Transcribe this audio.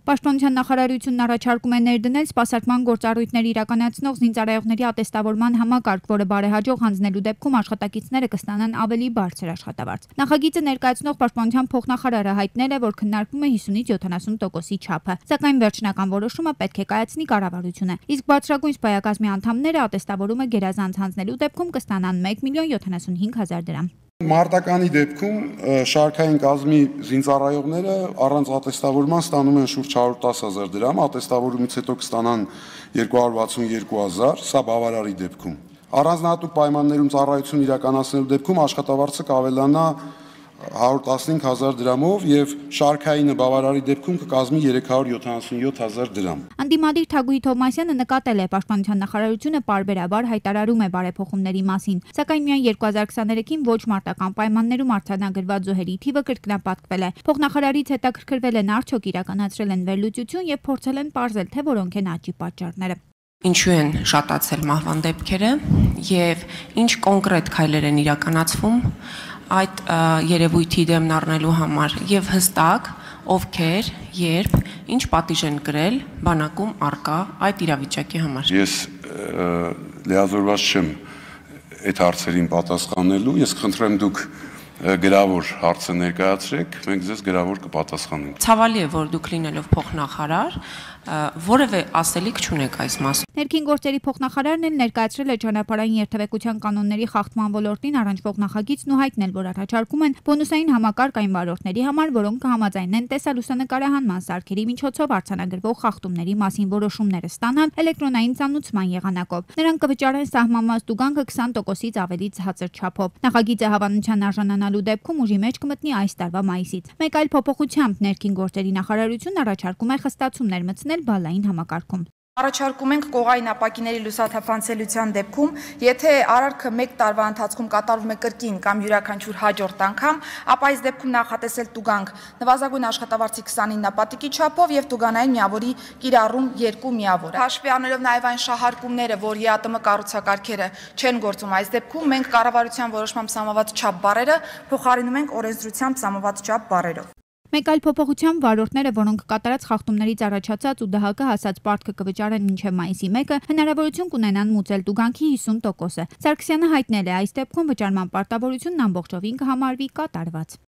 Պաշտպանության նախարարությունն առաջարկում է ներդնել սպասարկման գործառույթներ իրականացնող զինծառայողների ատեստավորման համակարգ, որը բարեհաջող հանձնելու դեպքում աշխատակիցները կստանան ավելի բարձր աշխատավարձ։ Նախագիծը ներկայացնող պաշտպանության փոխնախարարը հայտնել է, որ քննարկվում է 50-ից 70%-ի չափը, սակայն վերջնական որոշումը պետք է կայացնի կառավարությունը։ Իսկ բարձրագույն սպայակազմի անդամները ատեստավորումը գերազանց հանձնելու դեպքում կստանան 1,075,000 դրամ։ Մարտականի դեպքում շարքային կազմի զինծառայողները առանց ատեստավորման ստանում են շուրջ 110,000 դրամ, ատեստավորումից հետո կստանան 262,000, սա բավարարի դեպքում։ Առանձնահատուկ պայմաններում ծառայություն իրականացնելու դեպքում աշխատավարձը կավելանա 115,000 դրամով եւ շարքայինը բավարարի դեպքում կկազմի 377,000 դրամ։ Անդիմադիր Թագուհի Թովմասյանը նկատել է պաշտպանության նախարարությունը պարբերաբար հայտարարում է բարեփոխումների մասին, սակայն միայն 2023-ին ոչ մարտական պայմաններում արձանագրված զոհերի թիվը կրկնապատկվել է։ Փոխնախարարից հետաքրքրվել են արդյոք իրականացրել են վերլուծություն եւ փորձել են պարզել, թե որոնք են աճի պատճառները։ Ինչու են շատացել մահվան դեպքերը եւ ինչ կոնկրետ քայլեր են իրականացվում այդ երևույթի դեմն առնելու համար եւ հստակ ովքեր, երբ, ինչ պատիժ են կրել բանակում արկա այդ իրավիճակի համար։ Ես լիազորված չեմ այդ հարցերին պատասխանելու, ես խնդրեմ դուք գրավոր հարցը ներկայացրեք, մենք ձեզ գրավոր կպատասխանենք։ Ցավալի է, որ դուք լինելով փոխնախարար որևէ ասելիք չունեք այս մասում։ Ներքին գործերի փոխնախարարն էլ ներկայացրել է ճանապարհային երթևեկության կանոնների խախտման ոլորտին առնչվող նախագիծն ու հայտնել, որ առաջարկում են բոնուսային համակարգ այն վարորդների համար, որոնք կհամաձայնեն տեսալուսանկարահանման սարքերի միջոցով արձանագրվող խախտումների մասին որոշումները ստանալ էլեկտրոնային ծանուցման եղանակով։ Նրանք կվճարեն սահմանված տուգանքը 20%-ից ավելի ցածր չափով։ Նախագիծը հավանության արժանանալու դեպքում ուժի մեջ կմտնի այս տարվա մայիսից։ Մեկ այլ փոփոխությամբ ներքին գործերի նախարարությունն առաջարկում է խստացումներ մտցնել բալային համակարգում։ Առաջարկում ենք կողային ապակիների լուսաթափանցելիության դեպքում, եթե արարքը 1 տարվա ընթացքում կատարվում է կրկին կամ յուրաքանչյուր հաջորդ անգամ, ապա այս դեպքում նախատեսել տուգանք նվազագույն աշխատավարձի 29 ապատիկի չափով եւ տուգանային միավորի կիրառում 2 միավոր։ Հաշվի առնելով նաեւ այն շահարկումները, որ ԵԱՏՄ կառուցակարգերը չեն գործում այս դեպքում, մենք կառավարության որոշմամբ սահմանված չափ բառերը փոխարինում ենք օրենսդրությամբ սահմանված չափ բառերով։ Մեկ այլ փոփոխությամբ վարորդները, որոնք կատարած խախտումներից առաջացած ու ԴՀԿ հասած պարտքը կվճարեն մինչև մայիսի 1-ը, հնարավորություն կունենան մուծել տուգանքի 50%-ը։ Սարգսյանը հայտնել է, այս դեպքում վճարման պարտավորությունն ամբողջովին կհամարվի կատարված։